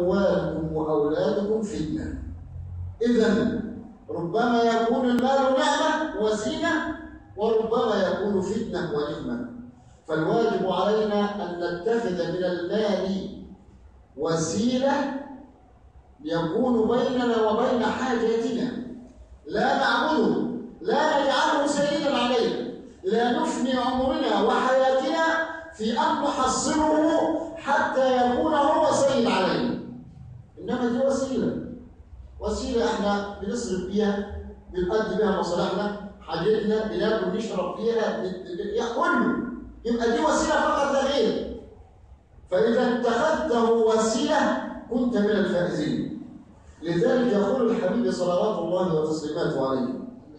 أموالكم وأولادكم فتنة. إذن ربما يكون المال نعمة وزينة، وربما يكون فتنة ونعمة. فالواجب علينا أن نتخذ من المال وسيلة يكون بيننا وبين حاجاتنا، لا نعبده، لا نجعله سيدا علينا، لا نفني عمرنا وحياتنا في أن نحصله حتى يكون هو سيد علينا. إنما دي وسيلة احنا بنصرف بيها، بنقضي بيها مصالحنا، حاجتنا، بناكل نشرب فيها، كله يبقى دي وسيلة فقط لا غير. فإذا اتخذته وسيلة كنت من الفائزين. لذلك يقول الحبيب صلوات الله وتسليماته عليه: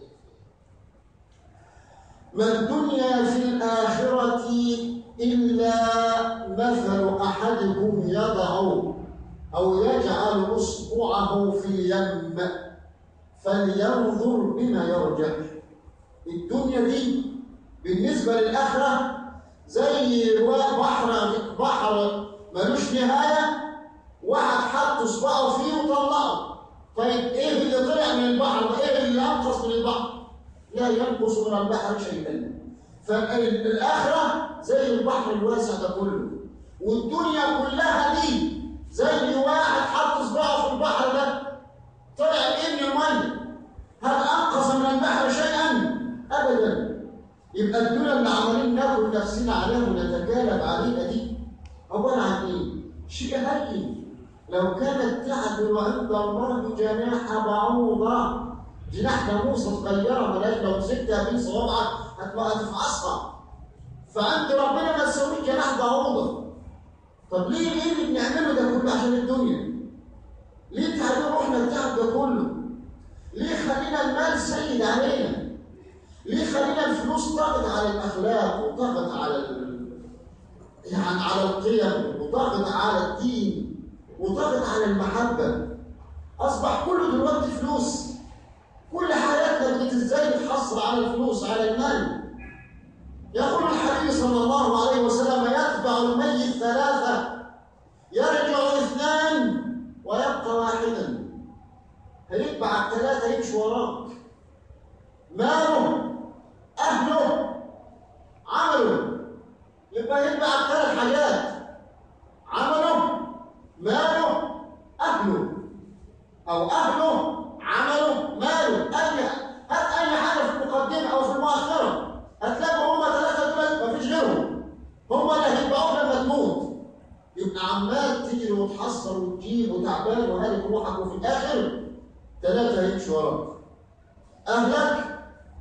ما الدنيا في الآخرة إلا مثل أحدكم يضع أو يجعل إصبعه في اليم فلينظر بما يرجع. الدنيا دي بالنسبة للآخرة زي بحر ملوش نهاية، واحد حط إصبعه فيه وطلعه. طيب إيه اللي طلع من البحر ده؟ إيه اللي أنقص من البحر؟ لا ينقص من البحر شيئا. فالآخرة زي البحر الواسع ده كله، والدنيا كلها دي زي واحد حط إصبعه في البحر ده، طلع إيه من المية؟ هل أنقص من البحر شيئا؟ أبدا. يبقى الدنيا اللي عمالين ناكل نفسنا عليها ونتكالب عليها دي عبارة عن إيه؟ شيء هين. لو كانت تعدل عند الله جناح بعوضة، جناح ناموسة صغيرة ملاش لو مسكتها بين صوابعك هتفعصها، فعند ربنا ما تسويش جناح بعوضة. طب ليه اللي بنعمله ده كله عشان الدنيا؟ ليه تعبنا روحنا التعب ده كله؟ ليه خلينا المال سيد علينا؟ ليه خلينا الفلوس طاغت على الأخلاق وطاغت على على القيم وطاغت على الدين وطاغت على المحبة؟ أصبح كله دلوقتي فلوس. كل حياتنا ازاي بتحصل على الفلوس، على المال. يقول الحبيب صلى الله عليه وسلم: يتبع الميت ثلاثة، يرجع اثنان ويبقى واحدا. هيتبع الثلاثة يمشي وراك: ماله، أهله، عمله. يبقى يتبع الثلاث حاجات: عمله، ماله، أهله، أو أهله، عمله، ماله. هات أي حاجة في المقدمة أو في المؤخرة هتلاقوا هما ثلاثة دول مفيش غيرهم، هما اللي هيتبعوك لما تموت. يبقى عمال تجري وتحصل وتجيب وتعبان وهالك روحك، وفي الآخر ثلاثة هيمشوا وراك: أهلك،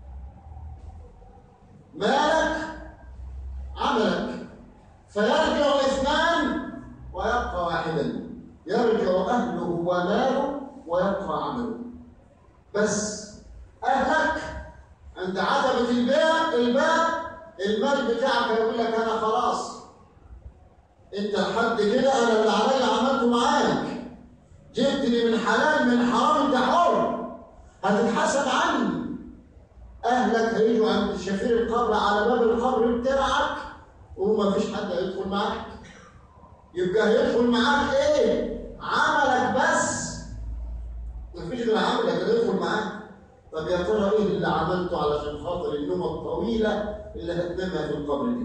مالك، عملك. فيرجع اثنان ويبقى واحدا. يرجع أهله وماله ويبقى عمله. بس أهلك عند عتبة الباب المال بتاعك يقول لك: أنا خلاص، أنت لحد كده، أنا اللي عليا عملته معاك، جبتني من حلال من حرام، أنت حر، هتتحاسب عني. أهلك هيجوا عند شفير القبر على باب القبر بتاعك وما فيش حد هيدخل معاك. يبقى هيدخل معاك إيه؟ عملك بس، ما فيش غير عملك اللي هيدخل معاك. طب يا ترى إيه اللي عملته علشان خاطر النومة الطويلة اللي هتنامها في القبر دي؟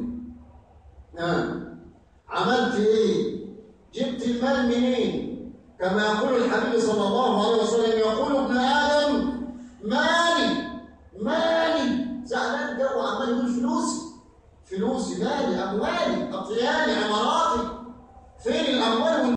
عملت إيه؟ جبت المال منين؟ كما يقول الحبيب صلى الله عليه وسلم: يقول ابن آدم: مالي مالي. زعلان جو عمال يقول فلوسي مالي، أموالي، أطياني، عماراتي. فين الأموال